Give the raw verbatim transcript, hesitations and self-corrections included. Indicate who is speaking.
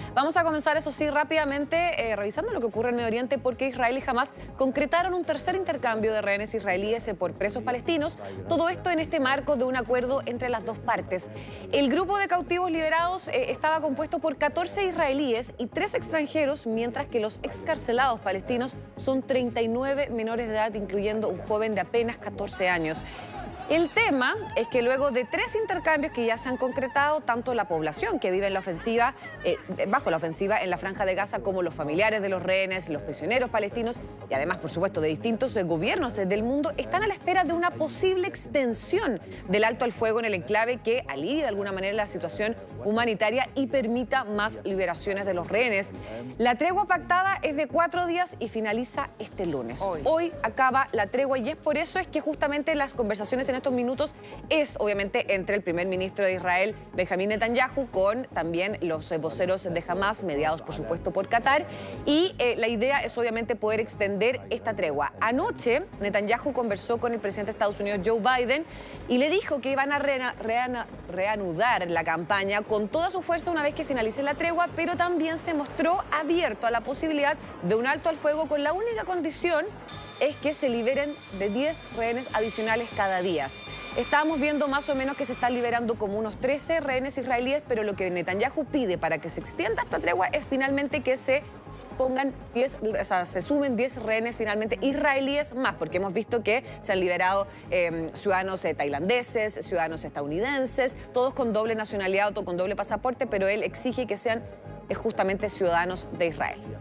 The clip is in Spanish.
Speaker 1: Vamos a comenzar, eso sí, rápidamente eh, revisando lo que ocurre en Medio Oriente, porque Israel y Hamás concretaron un tercer intercambio de rehenes israelíes eh, por presos palestinos. Todo esto en este marco de un acuerdo entre las dos partes. El grupo de cautivos liberados eh, estaba compuesto por catorce israelíes y tres extranjeros, mientras que los excarcelados palestinos son treinta y nueve menores de edad, incluyendo un joven de apenas catorce años. El tema es que luego de tres intercambios que ya se han concretado, tanto la población que vive en la ofensiva, eh, bajo la ofensiva en la Franja de Gaza, como los familiares de los rehenes, los prisioneros palestinos y además, por supuesto, de distintos eh, gobiernos eh, del mundo, están a la espera de una posible extensión del alto al fuego en el enclave que alivie de alguna manera la situación humanitaria y permita más liberaciones de los rehenes. La tregua pactada es de cuatro días y finaliza este lunes. Hoy, Hoy acaba la tregua y es por eso es que justamente las conversaciones en estos minutos es obviamente entre el primer ministro de Israel, Benjamín Netanyahu, con también los voceros de Hamás, mediados por supuesto por Qatar, y eh, la idea es obviamente poder extender esta tregua. Anoche Netanyahu conversó con el presidente de Estados Unidos, Joe Biden, y le dijo que iban a reana, reana, reanudar la campaña con toda su fuerza una vez que finalice la tregua, pero también se mostró abierto a la posibilidad de un alto al fuego con la única condición es que se liberen de diez rehenes adicionales cada día. Estábamos viendo más o menos que se están liberando como unos trece rehenes israelíes, pero lo que Netanyahu pide para que se extienda esta tregua es finalmente que se pongan diez, o sea, se sumen diez rehenes finalmente israelíes más, porque hemos visto que se han liberado eh, ciudadanos eh, tailandeses, ciudadanos estadounidenses, todos con doble nacionalidad o con doble pasaporte, pero él exige que sean eh, justamente ciudadanos de Israel.